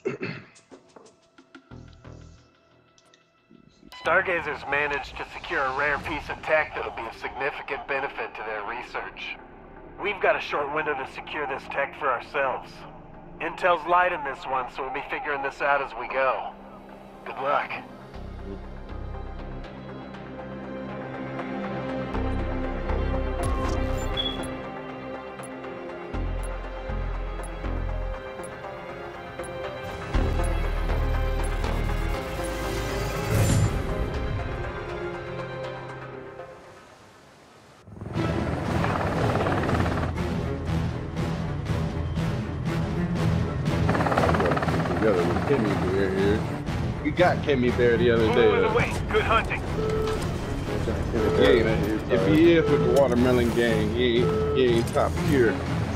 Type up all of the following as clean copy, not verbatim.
Stargazers managed to secure a rare piece of tech that'll be of significant benefit to their research. We've got a short window to secure this tech for ourselves. Intel's light in this one, so we'll be figuring this out as we go. Good luck. We got Kimmy Bear the other day. Good hunting. If he is with the watermelon gang, he ain't top tier.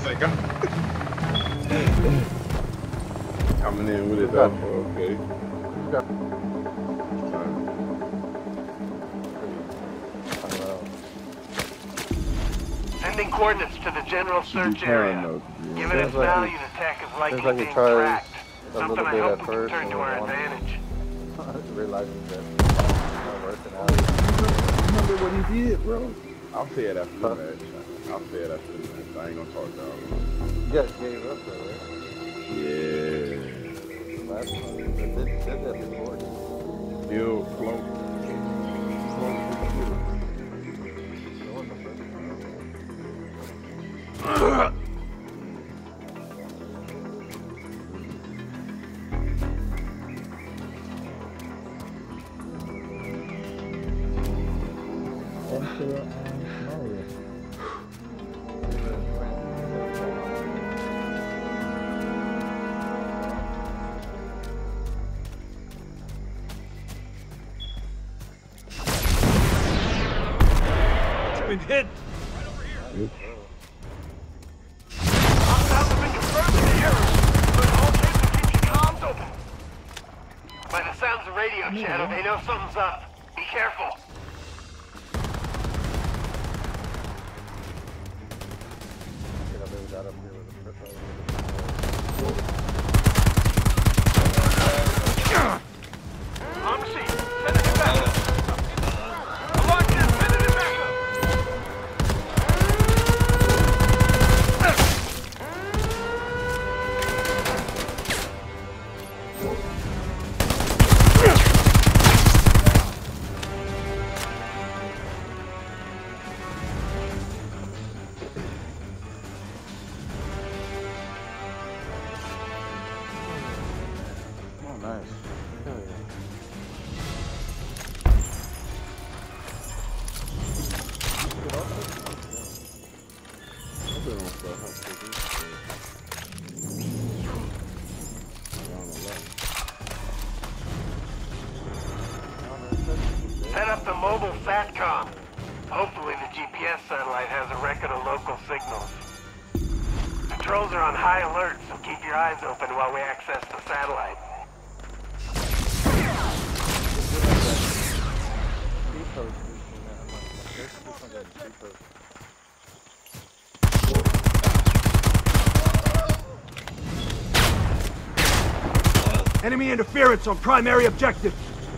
Coming in with it though. Okay. Sending coordinates to the general search area. Given its value, the tech is likely being tracked. Something I hope we can turn to our advantage. Realizing that it's not working out. Remember what he did, bro? I'll say it after the match. I'll say it after the match. I ain't gonna talk about it. You guys gave up though, right? Yeah. Last time, they did that before. Still close. Been hit. Right over here. Hostiles have been confirmed in the area. So in all cases, keep your comms open. By the sounds of radio chatter, they know something's up. Be careful. Set up the mobile SATCOM. Hopefully the GPS satellite has a record of local signals. Patrols are on high alert, so keep your eyes open while we access the satellite. Enemy interference on primary objective.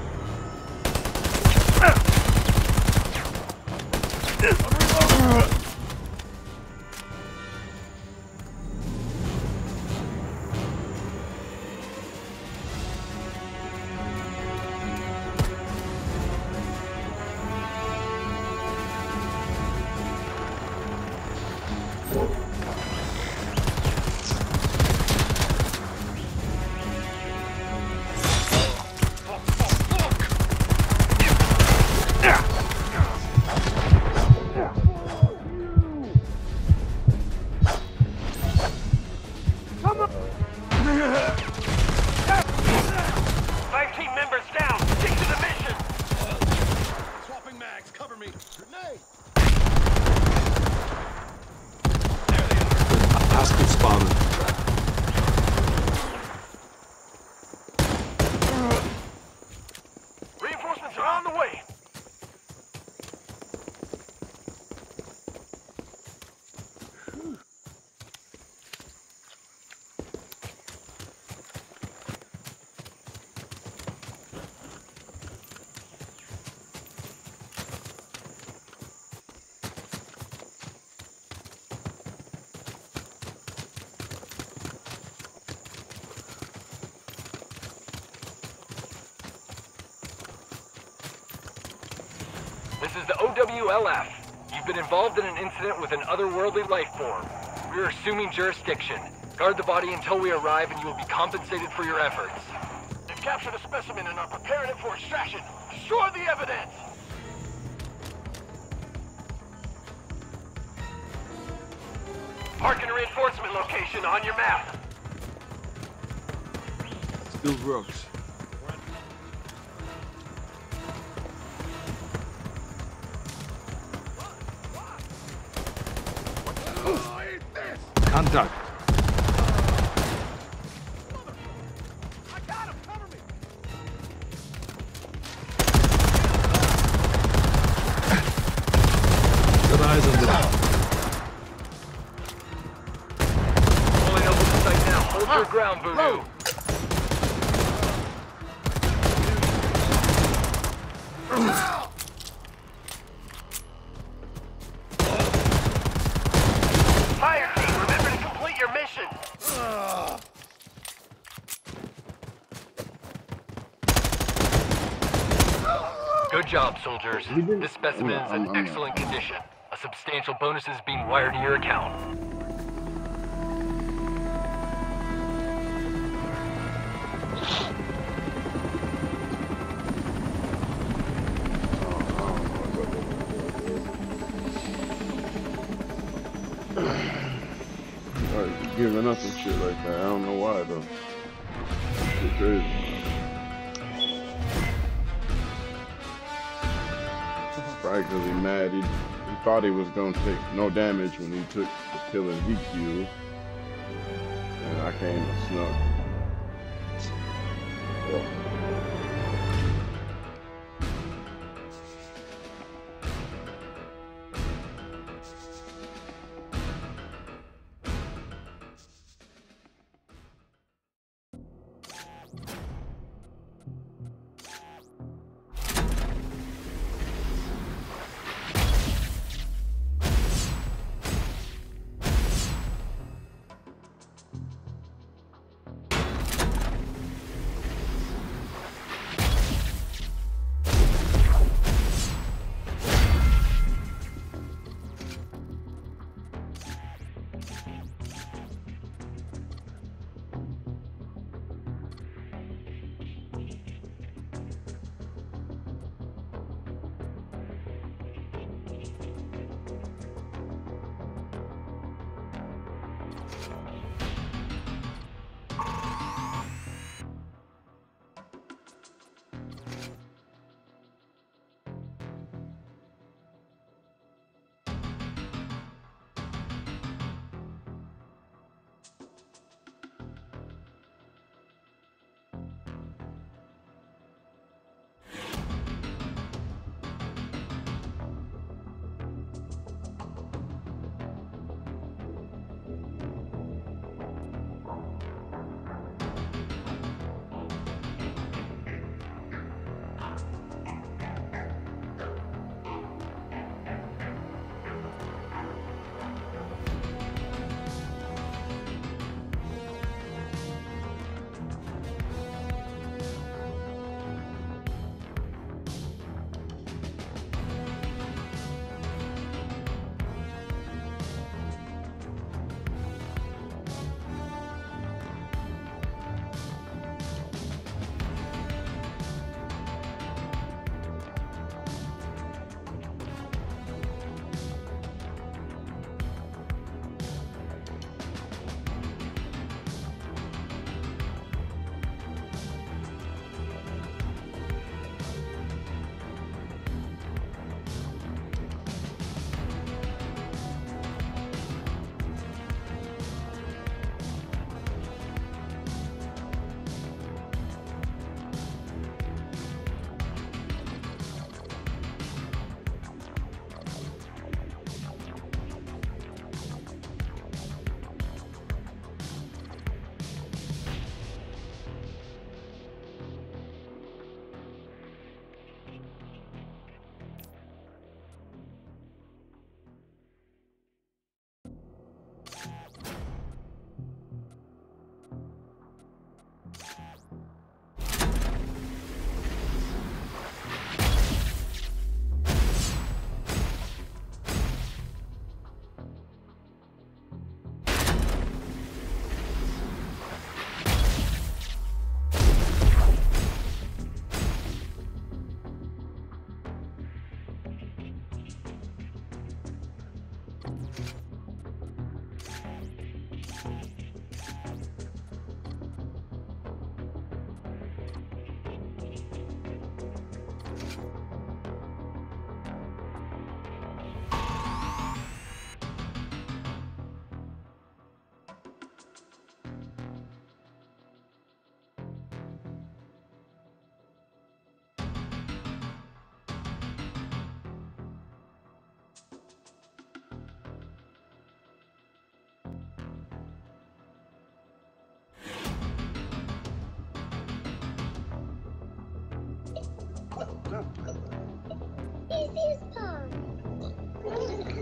Fireteam members down. Stick to the mission. Swapping mags. Cover me. Grenade. There they are. Hostile spawning. Reinforcements are on the way. This is the OWLF. You've been involved in an incident with an otherworldly life form. We're assuming jurisdiction. Guard the body until we arrive and you will be compensated for your efforts. They've captured a specimen and are preparing it for extraction. Destroy the evidence! Marking a reinforcement location on your map. Still rooks. Contact. I got him! Cover me! Got eyes on this. Pulling over the site now. Hold your ground, Voodoo. Fireteam, remember to complete your mission! Good job, soldiers. This specimen is in excellent condition. A substantial bonus is being wired to your account. Like, giving us some shit like that. I don't know why though. It's crazy. Probably because he's mad. He thought he was gonna take no damage when he took the killing he killed. And I came and snuck. Yeah.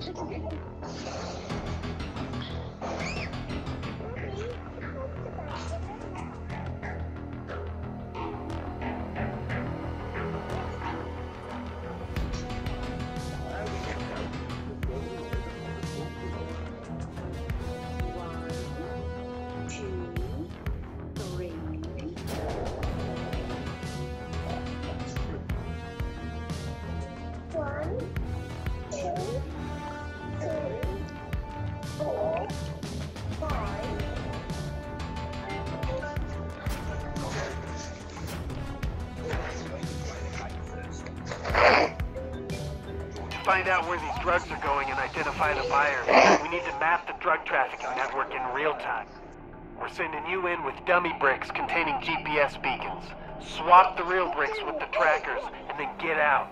Find out where these drugs are going and identify the buyer. We need to map the drug trafficking network in real time. We're sending you in with dummy bricks containing GPS beacons. Swap the real bricks with the trackers and then get out.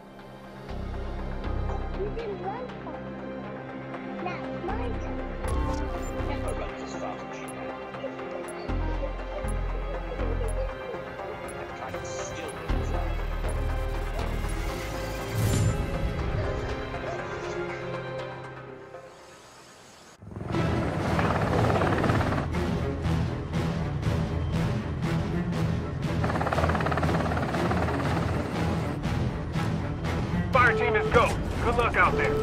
Fireteam is go. Good luck out there.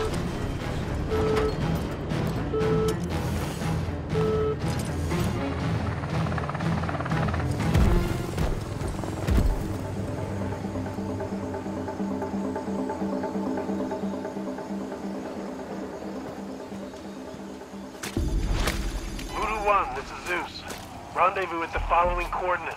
Voodoo 1, this is Zeus. Rendezvous at the following coordinates.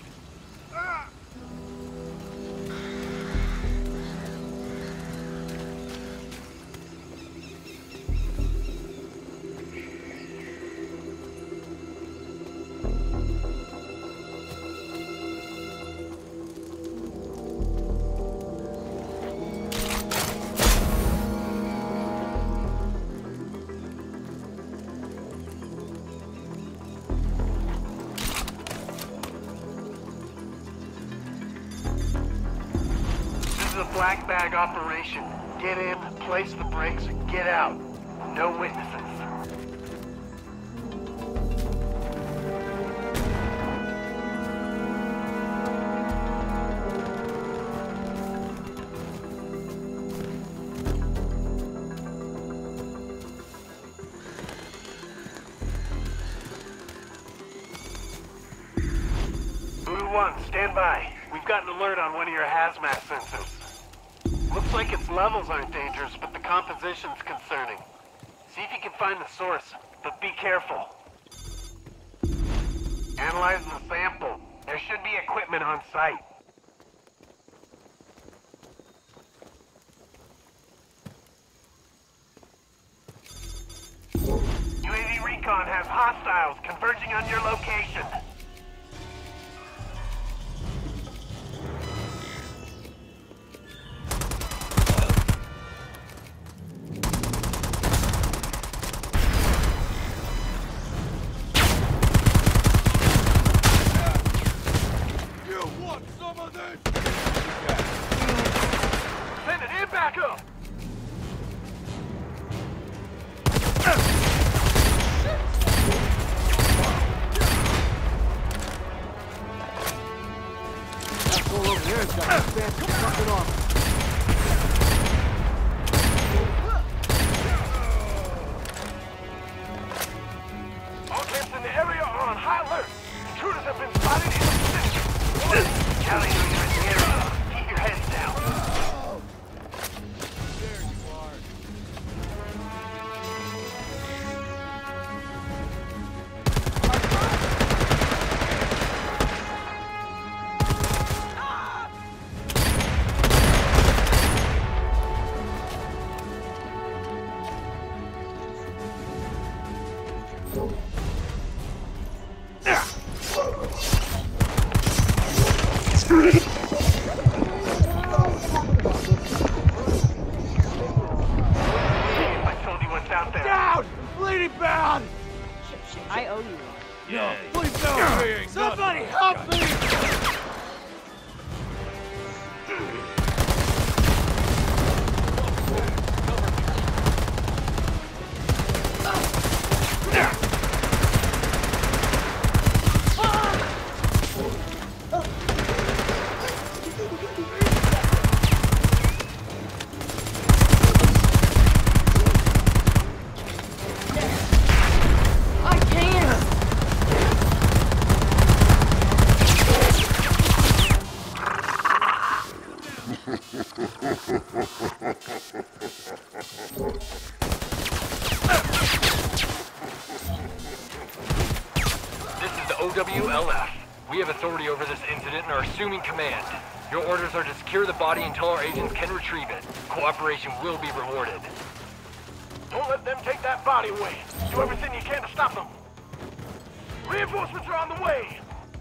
This is a black bag operation. Get in, place the bricks, and get out. No witnesses. Voodoo 1, stand by. We've got an alert on one of your hazmat sensors. Looks like its levels aren't dangerous, but the composition's concerning. See if you can find the source, but be careful. Analyzing the sample. There should be equipment on site. UAV recon has hostiles converging on your location. Send it in back up! Asshole over there has got a fancy fucking arm. All camps in the area are on high alert. Intruders have been spotted in the city. Callie, you're in the area. Keep your heads down. I told you what's out there. Down! Bleeding bound! I owe you one. No, please don't! Somebody help me! OWLF. We have authority over this incident and are assuming command. Your orders are to secure the body until our agents can retrieve it. Cooperation will be rewarded. Don't let them take that body away. Do everything you can to stop them. Reinforcements are on the way.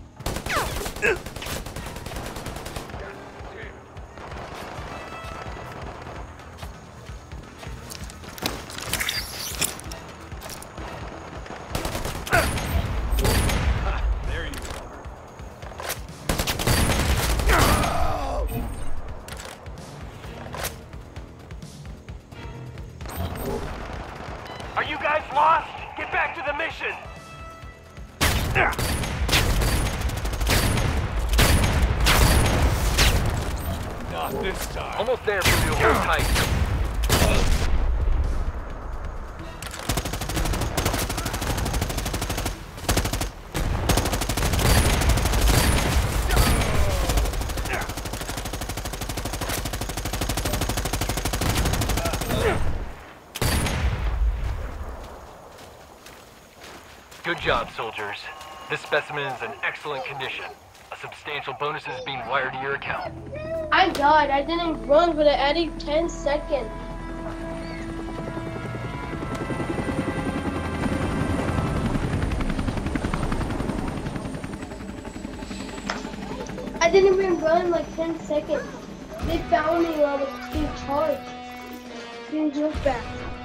There you Are you guys lost? Get back to the mission. Not this time. Almost there, Blue. Hold tight. Good job, soldiers. This specimen is in excellent condition. A substantial bonus is being wired to your account. I died. I didn't run, but it added 10 seconds. I didn't even run like 10 seconds. They found me while I was being charged. Didn't look back.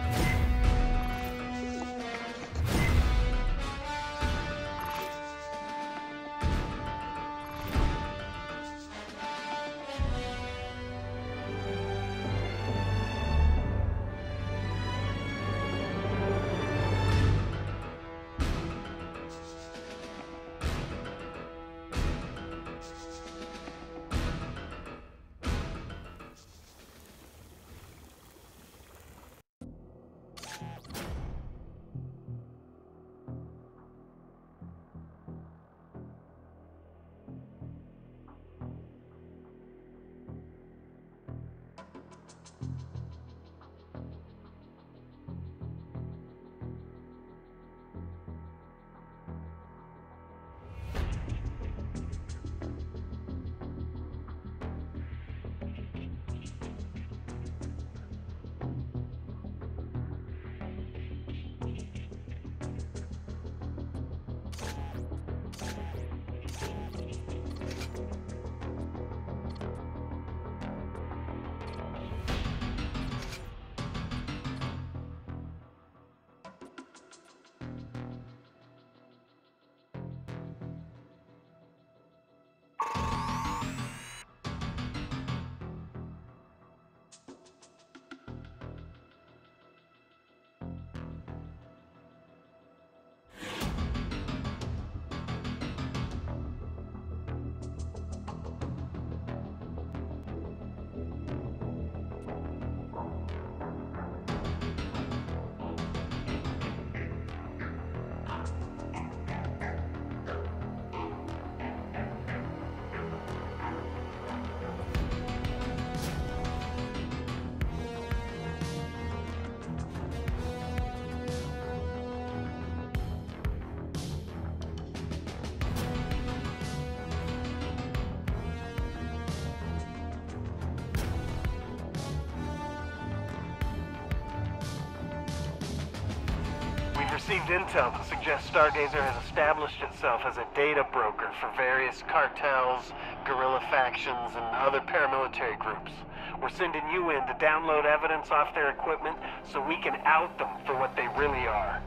Received intel that suggests Stargazer has established itself as a data broker for various cartels, guerrilla factions, and other paramilitary groups. We're sending you in to download evidence off their equipment so we can out them for what they really are.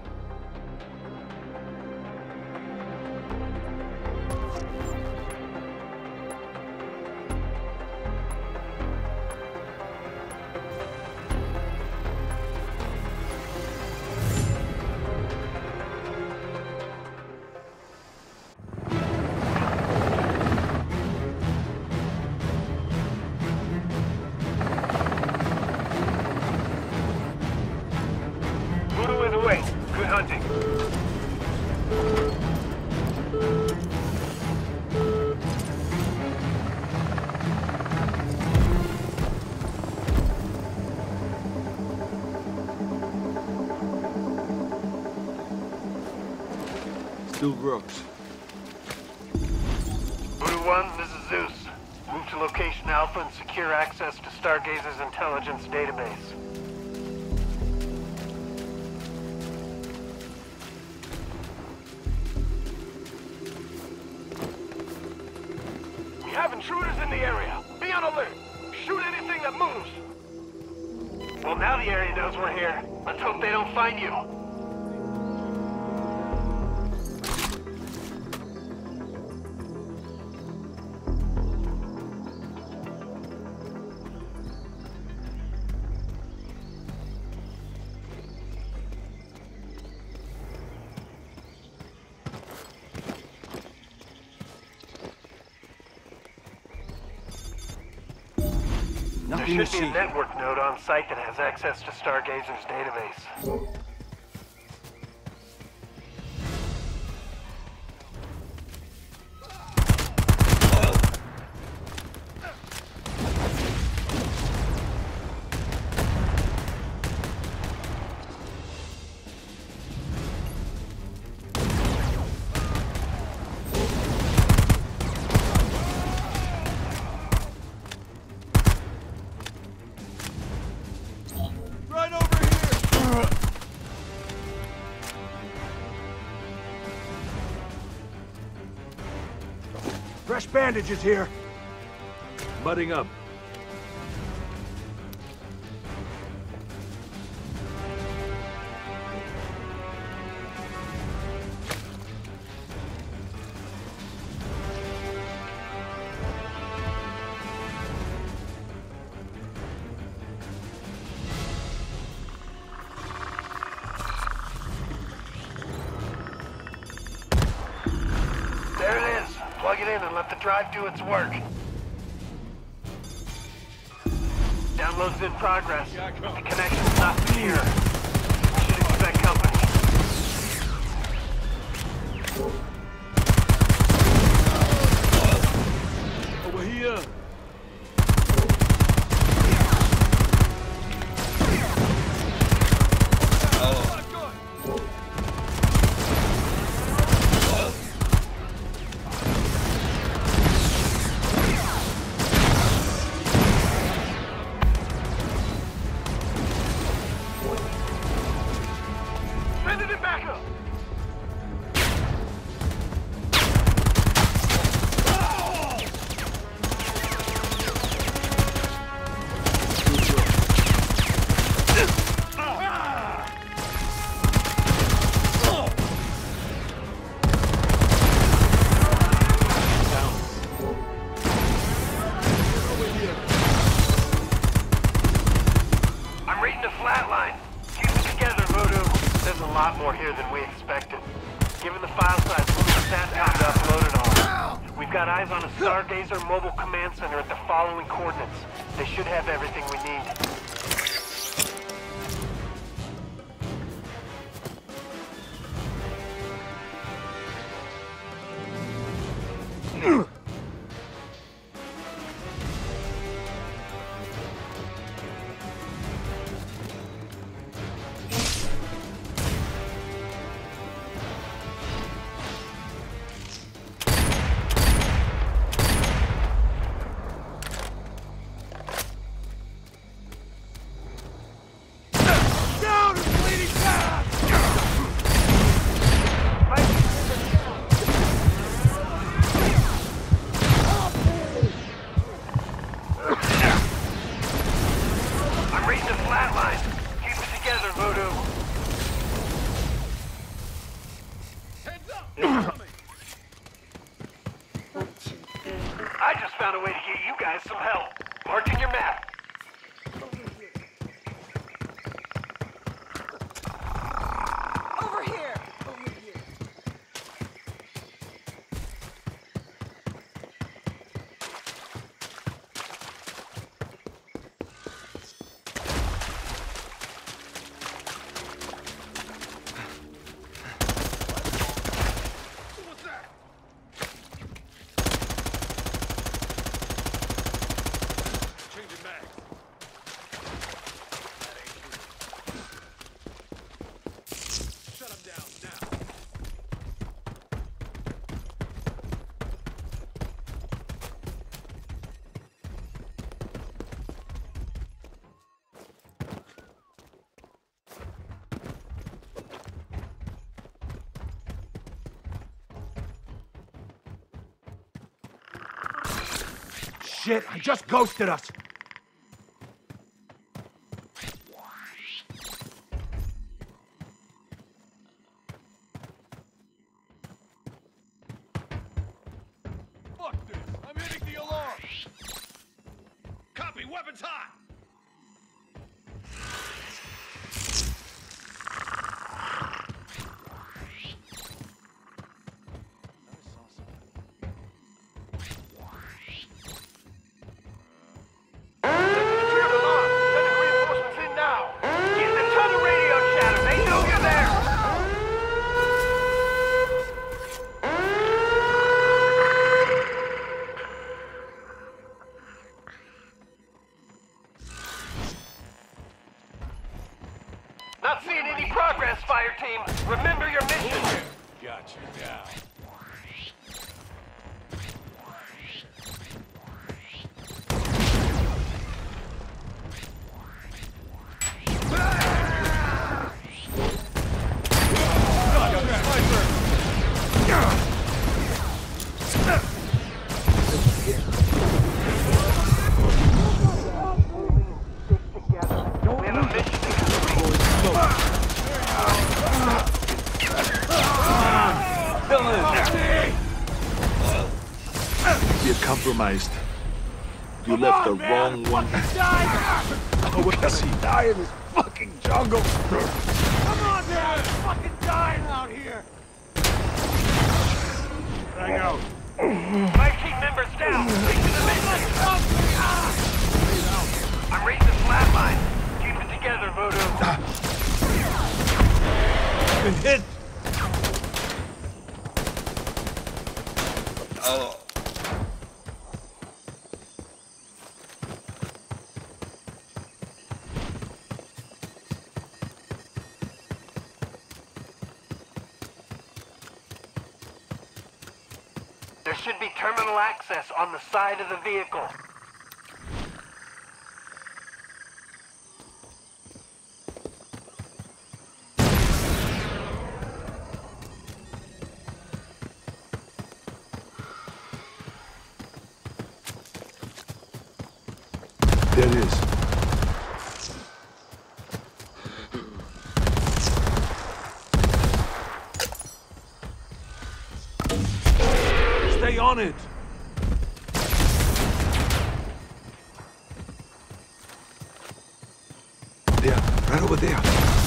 Good hunting. Still Brooks. Location Alpha and secure access to Stargazer's intelligence database. We have intruders in the area. Be on alert. Shoot anything that moves. Well, now the area knows we're here. Let's hope they don't find you. There should be a network node on site that has access to Stargazer's database. Fresh bandages here. Mudding up. There it is. Plug it in and let the drive do its work. Download's in progress. The connection's not secure. We should expect company. Over here. Sending it back up. I'm reading a flatline. Keep it together, Voodoo. There's a lot more here than we expected. Given the file size, we'll need SATCOM to upload it all. We've got eyes on a Stargazer mobile command center at the following coordinates. They should have everything we need. Down and bleeding fast. I'm reading a flatline. Keep it together, Voodoo. I just found a way to get you guys some help. Marking your map. Over here! Over here. Changing back. shit! I just ghosted us! Fuck this! I'm hitting the alarm! Copy, weapons hot! Not seeing any progress, Fireteam. Remember your mission. Gotcha, now. You're compromised. You left the wrong one. Oh, what does he die in this fucking jungle? Come on, man! I'm fucking dying out here! Hang out. My team members down. Stick to the mission. I'm raising flatline. Keep it together, Voodoo. Been hit. Oh. There should be terminal access on the side of the vehicle. There it is. Stay on it. There, right over there.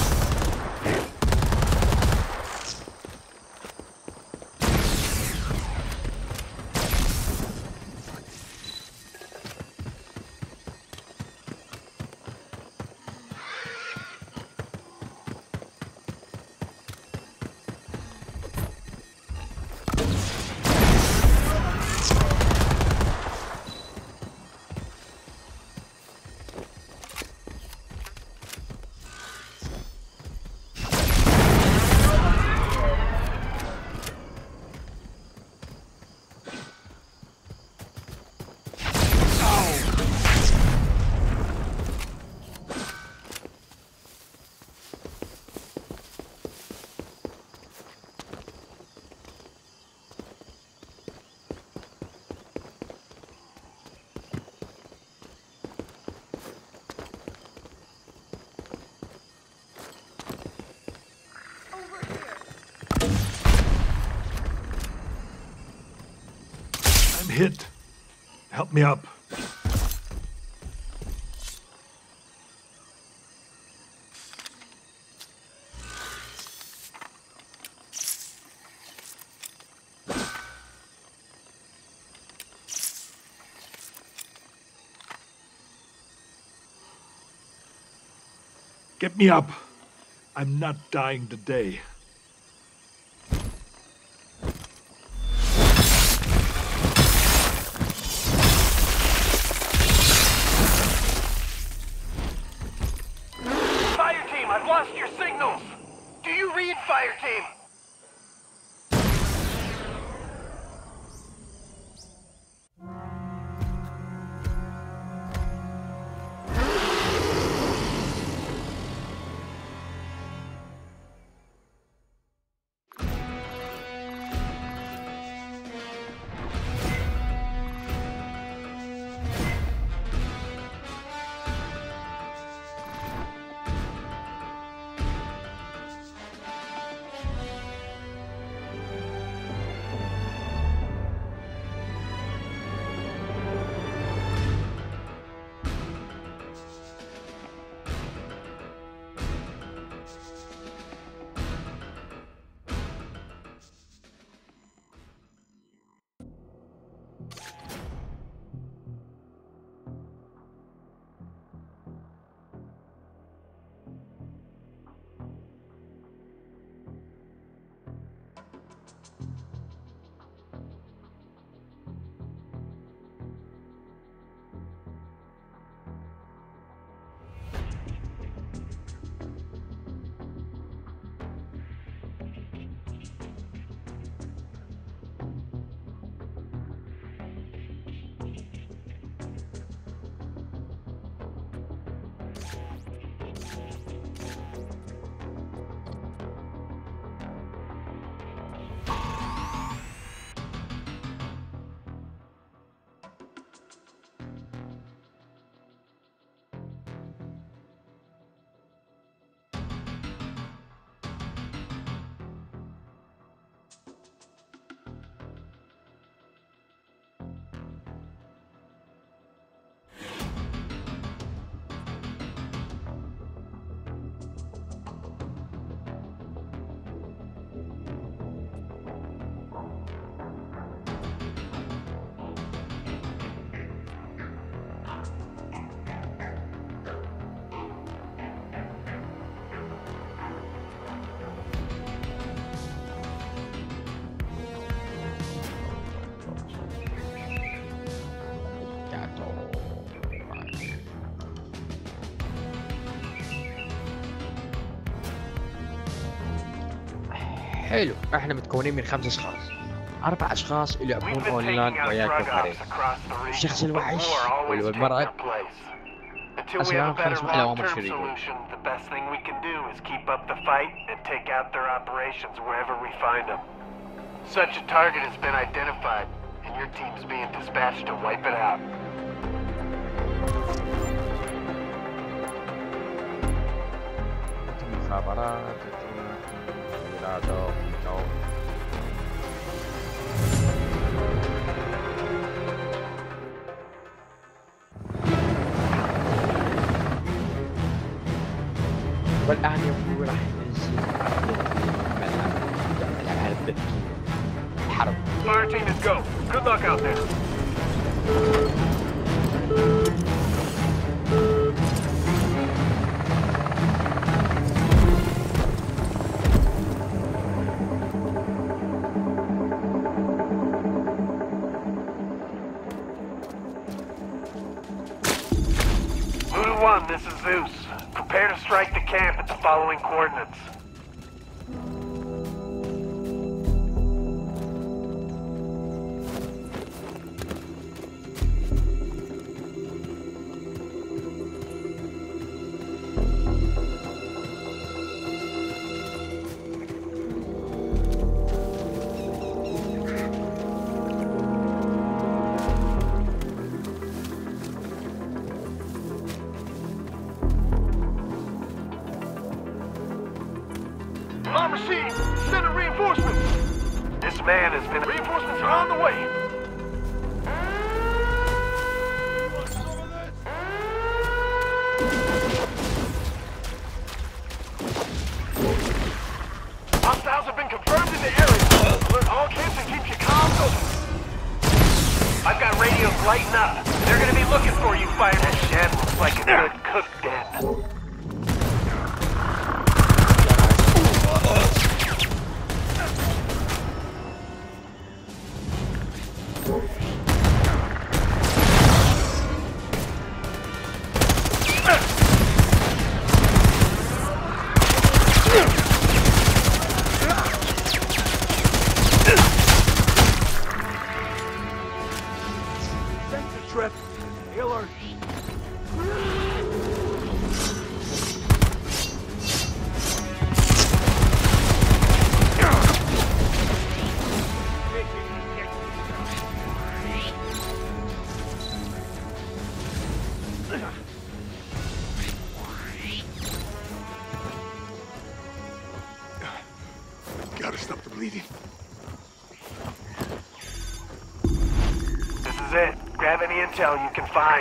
I'm hit. Help me up. Get me up. I'm not dying today. Fireteam, I've lost your signals. Do you read, Fireteam? حلو، احنا متكونين من 5 اشخاص. 4 اشخاص اللي We've يلعبون been taking اونلاين out وياكم drug فريق. ops across the region, الشخص but الوحش war always takes والمرض their place. Until we أصلاً have a better خمس محل أوامر long-term شريرة. solution, the best thing we can do is keep up the fight and take out their operations wherever we find them. Such a target has been identified, and your team's being dispatched to wipe it out. مخابرات ميلادو والآن يبدو راح ننزل ملعب الحرب. Fireteam is go. Good luck out there. Voodoo 1, this is Zeus. Prepare to strike the camp at the following coordinates. Alarm received. Sending reinforcements. This man has been... Reinforcements are on the way. Hostiles have been confirmed in the area. Alert all camps and keep your comms open. I've got radios lighting up. They're gonna be looking for you, Fire. That shed looks like a good cook den. Sensor trip. Alert. Gotta stop the bleeding. This is it. Grab any intel you can find.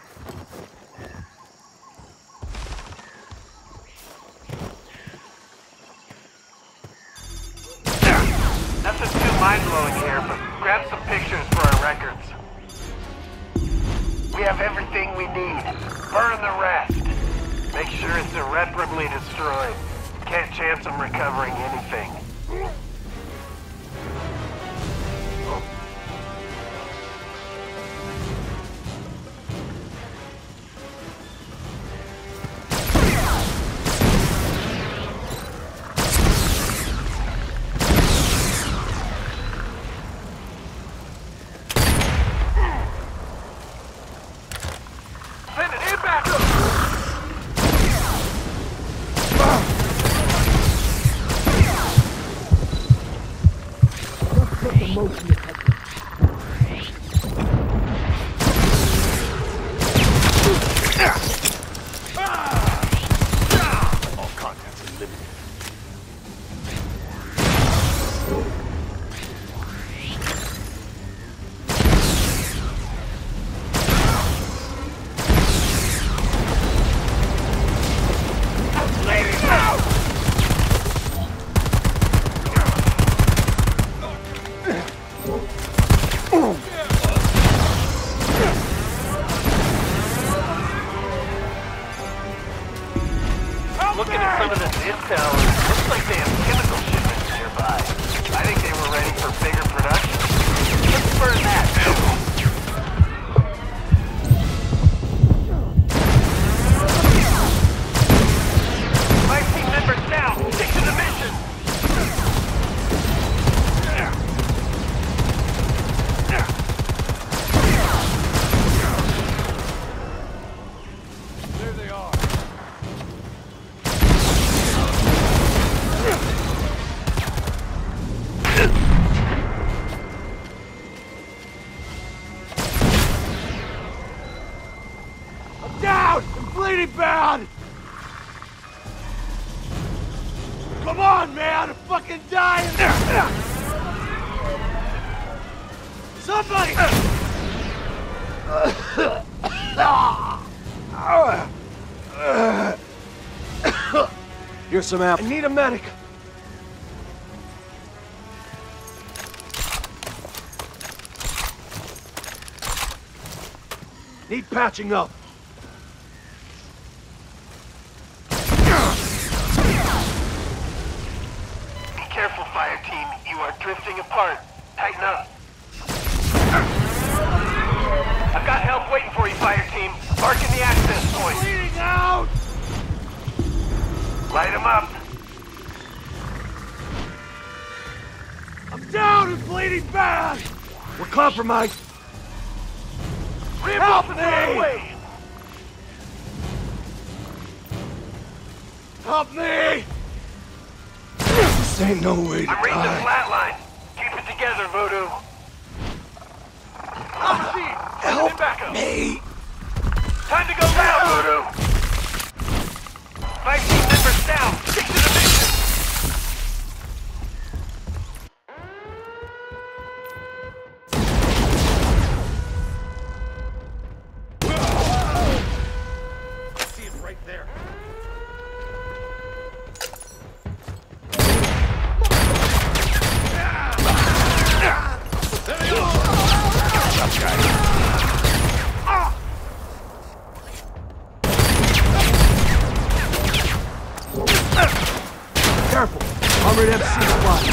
Nothing too mind-blowing here, but grab some pictures for our records. We have everything we need. Burn the rest. Make sure it's irreparably destroyed. Can't chance them recovering anything. Sending in backup. All contents are limited. really bad! Come on, man! I'm fucking dying! Somebody! Here's some ammo. I need a medic. Need patching up. Be careful, Fireteam. You are drifting apart. Tighten up. I've got help waiting for you, Fireteam. Marking the access point. Bleeding out! Light him up. I'm down and bleeding bad! We're compromised. Reinforcements on the way. Help me! This ain't no way to I'm reading the die. flat line. Keep it together, Voodoo. Help me! Time to go now, Voodoo. 5 team members down. Stick to the mission. See him right there. Careful! Armored MC spot.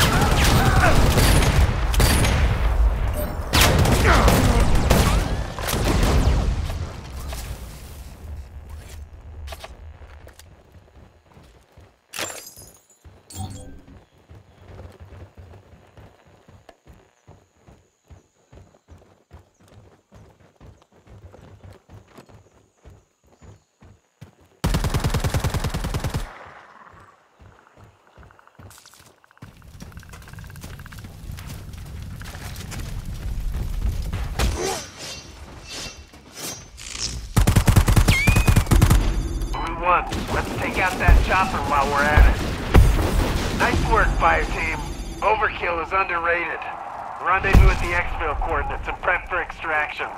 Let's take out that chopper while we're at it. Nice work, Fireteam. Overkill is underrated. Rendezvous at the exfil coordinates and prep for extraction.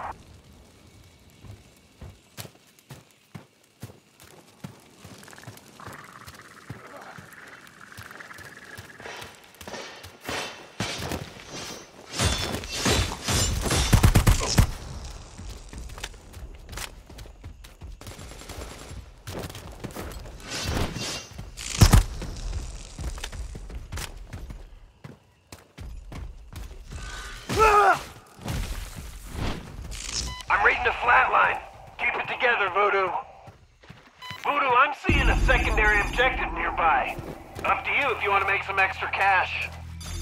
I'm reading the flat line. Keep it together, Voodoo. Voodoo, I'm seeing a secondary objective nearby. Up to you if you want to make some extra cash.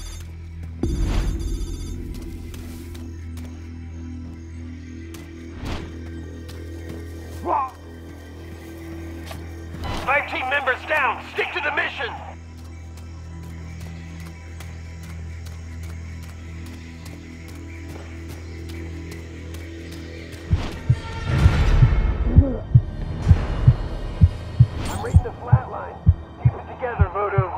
Five team members down. Stick to the mission. I'm reading the flat line. Keep it together, Voodoo.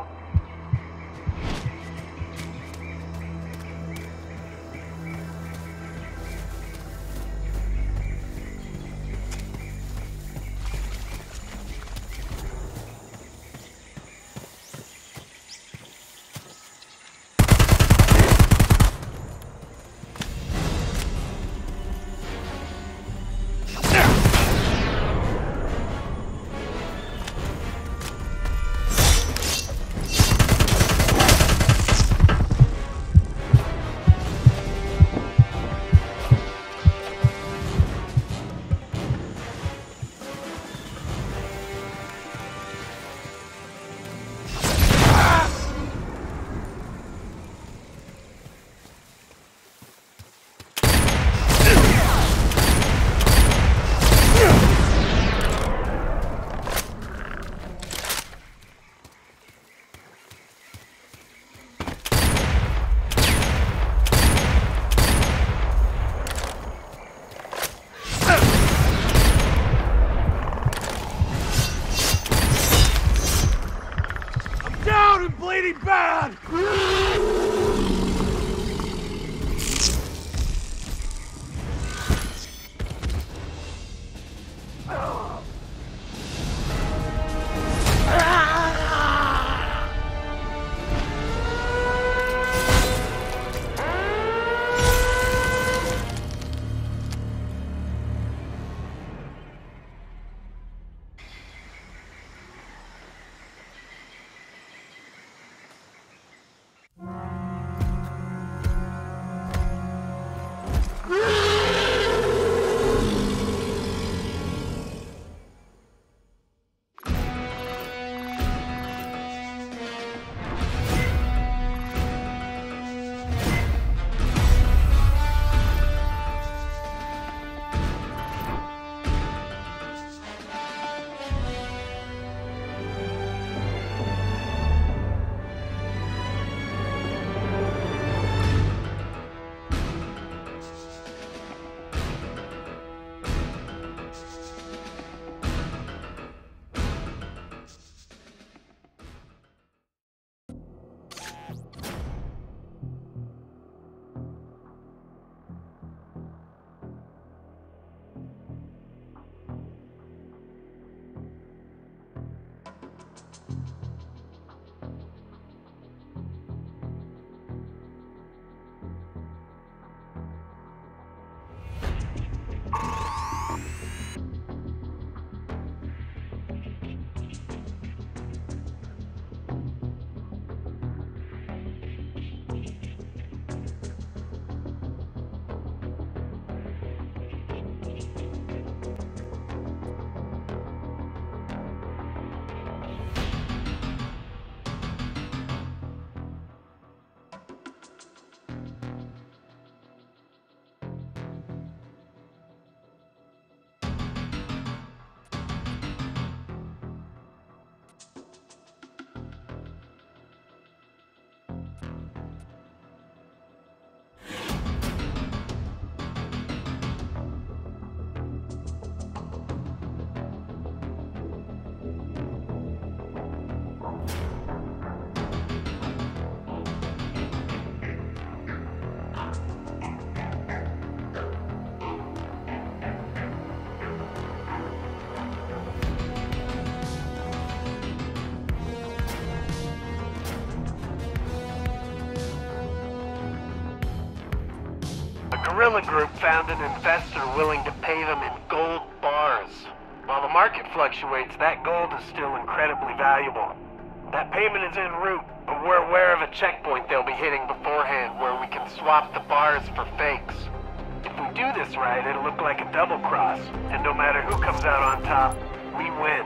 A guerrilla group found an investor willing to pay them in gold bars. While the market fluctuates, that gold is still incredibly valuable. That payment is en route, but we're aware of a checkpoint they'll be hitting beforehand where we can swap the bars for fakes. If we do this right, it'll look like a double cross, and no matter who comes out on top, we win.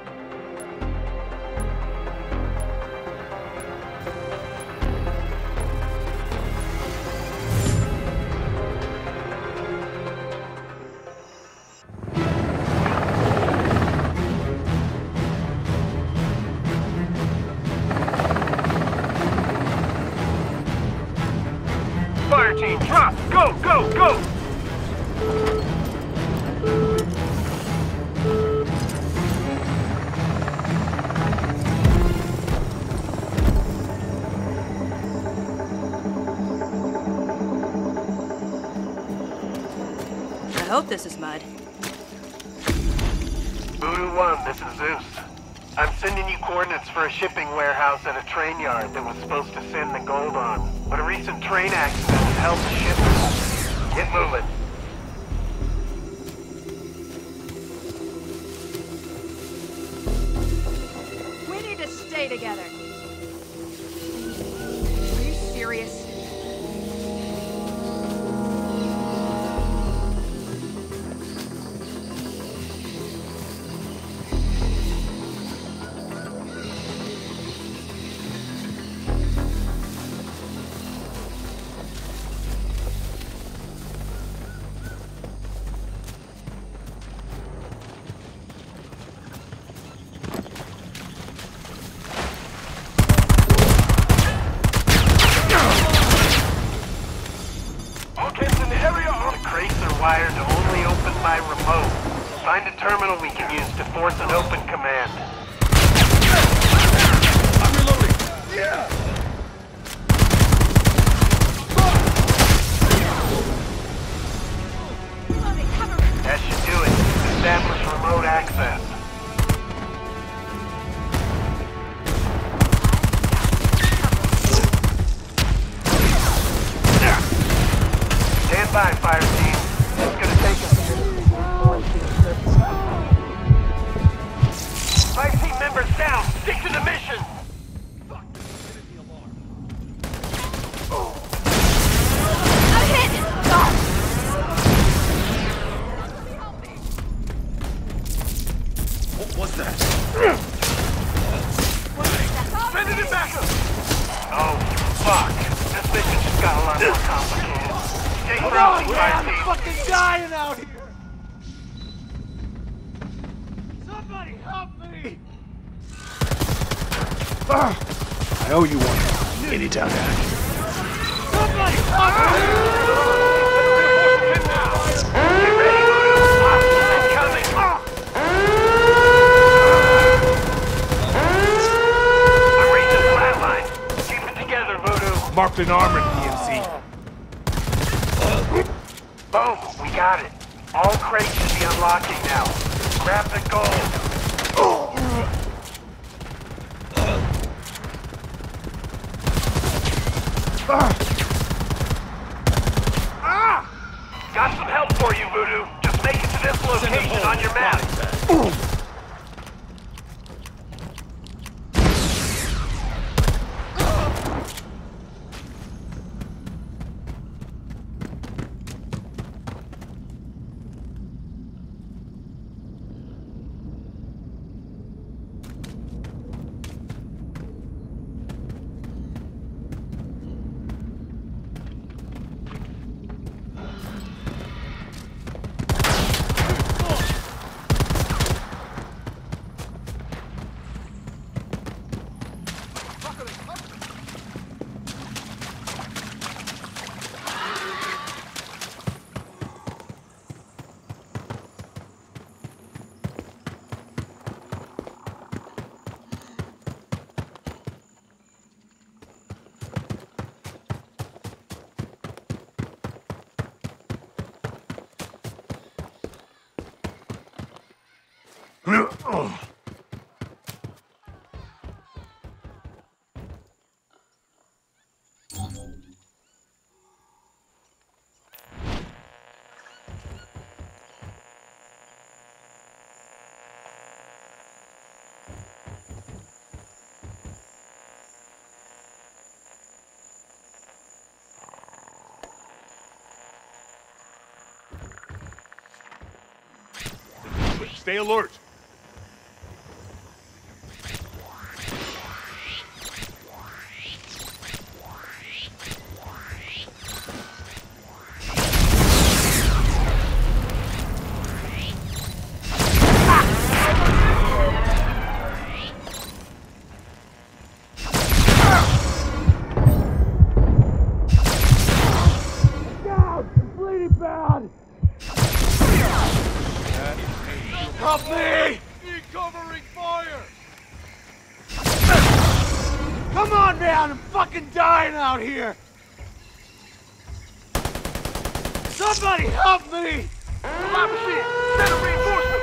Fireteam, drop! Go, go, go! I hope this is mud. Voodoo 1, this is Zeus. I'm sending you coordinates for a shipping warehouse at a train yard that was supposed to send the gold on. But a recent train accident has held the shipment. Get moving. We need to stay together. Are you serious? Wired to only open by remote. Find a terminal we can use to force an open command. I'm reloading. Yeah. That should do it. Establish remote access. Stand by, Fireteam. It's gonna take us. Fireteam members down! Stick to the mission! I'm hit! What was that? Send it in backup! Oh, fuck. This mission just got a lot more complicated. Stay frozen, Fireteam. Fucking dying out here! Somebody help me! I owe you one. Anytime. Somebody help me! Get ready, Voodoo. Hostiles incoming. I'm reaching the flatline. Keep it together, Voodoo. Marked and armored, PMC. Boom, we got it. All crates should be unlocking now. Grab the gold. Got some help for you, Voodoo. Just make it to this location on your map. Stay alert. Help me! Covering fire! Come on, man! I'm fucking dying out here! Somebody help me! Lava machine! Send a reinforcement!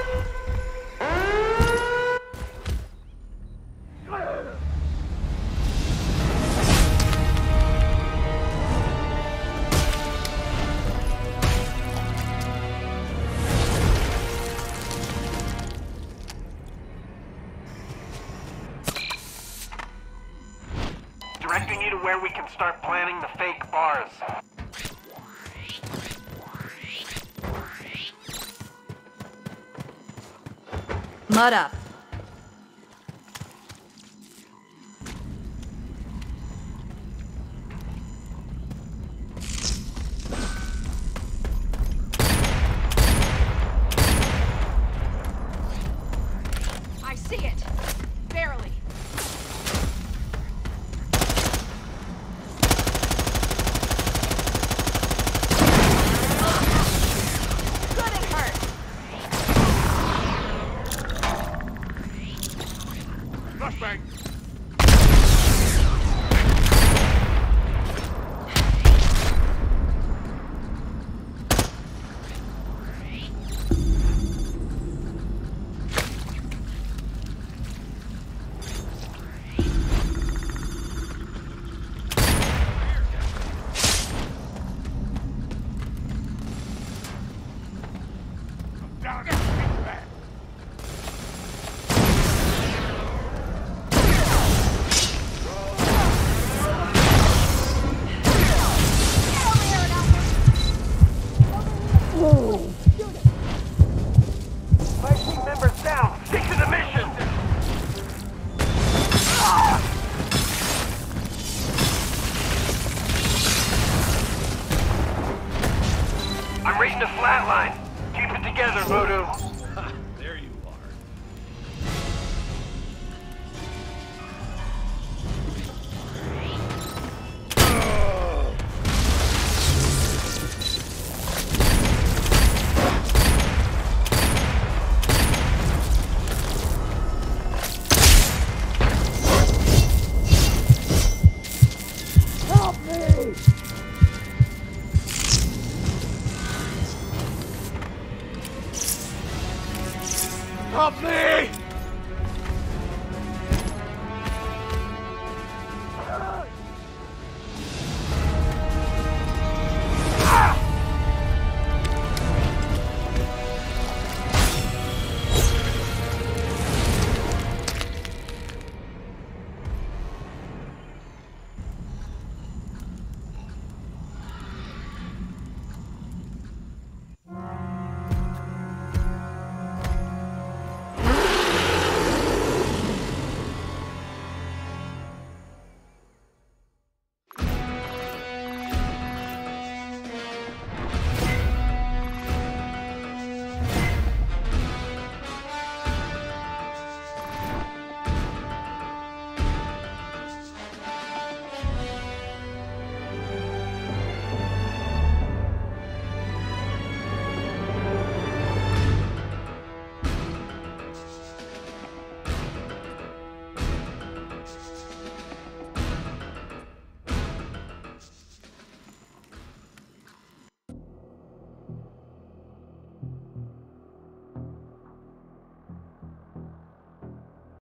Directing you to where we can start planning the fake bars. Mud up. I see it. Barely. Couldn't hurt. Flashbang. Down. Back. Fireteam members down! Stick to the mission! I'm reaching a flatline. Keep it together, Voodoo. There you are. Help me! Help me!